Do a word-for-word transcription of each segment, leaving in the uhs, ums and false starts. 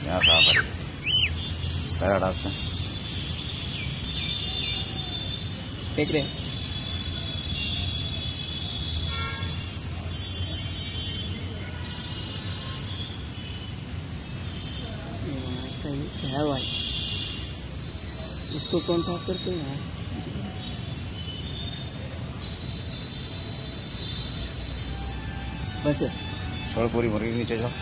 यहाँ साफ है पहला टास्क देख रहे हैं। क्या है भाई, इसको कौन साफ करते हैं यार? बस छोड़ पूरी मुर्गी नीचे जाओ।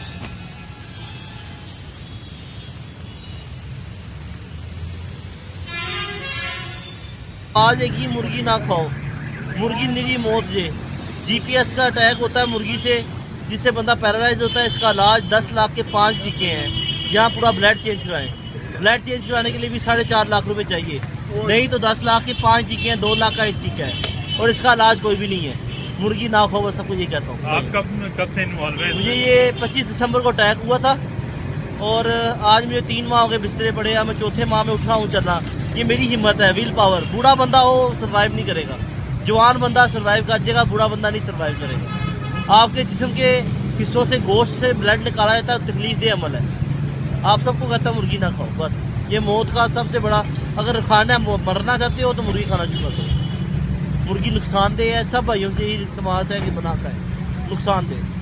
आज एक ही मुर्गी ना खाओ, मुर्गी निरी मौत जे। जीपीएस का अटैक होता है मुर्गी से, जिससे बंदा पैरालाइज होता है। इसका इलाज दस लाख के पाँच टीके हैं। यहाँ पूरा ब्लड चेंज कराएं, ब्लड चेंज कराने के लिए भी साढ़े चार लाख रुपए चाहिए, नहीं तो दस लाख के पाँच टीके हैं, दो लाख का एक टीका है, और इसका इलाज कोई भी नहीं है। मुर्गी ना खाओ, बस सबको ये कहता हूँ। आप कब कब से इन्वॉल्व हैं? मुझे ये पच्चीस दिसंबर को अटैक हुआ था, और आज मुझे तीन माह हो गए बिस्तरे पड़े। अब मैं चौथे माह में उठ रहा हूँ चलना। ये मेरी हिम्मत है, विल पावर। बूढ़ा बंदा हो सर्वाइव नहीं करेगा, जवान बंदा सर्वाइव कर जाएगा, बूढ़ा बंदा नहीं सर्वाइव करेगा। आपके जिस्म के हिस्सों से गोश्त से ब्लड निकाला जाता है, तकलीफ दे अमल है। आप सबको कहता है मुर्गी ना खाओ, बस ये मौत का सबसे बड़ा। अगर खाना मरना चाहते हो तो मुर्गी खाना शुरू कर दो। मुर्गी नुकसानदेह है, सब भाइयों से ही तमाश है कि बना है नुकसानदेह।